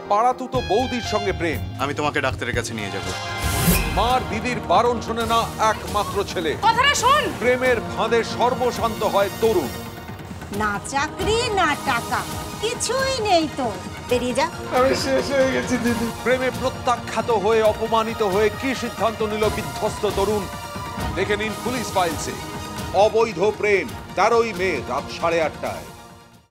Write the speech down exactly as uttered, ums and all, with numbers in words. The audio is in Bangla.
পাড়াতুতো বৌদির সঙ্গে প্রেম। আমি তোমাকে ডাক্তারের কাছে নিয়ে যাব। মার দিদির বারণ শোনে না একমাত্র ছেলে। কথাটা শোন। প্রেমের ফাঁদে সর্বশান্ত হয় তরুণ। না চাকরি না টাকা কিছুই নেই তো, বেরিয়ে যা। আমি শেষ হয়ে গেছি দিদি। প্রেমে প্রত্যাখ্যাত হয়ে অপমানিত হয়ে কি সিদ্ধান্ত নিল বিধ্বস্ত তরুণ? দেখে নিন পুলিশ ফাইলসে। অবৈধ প্রেম, তেরোই মে রাত সাড়ে আটটায়।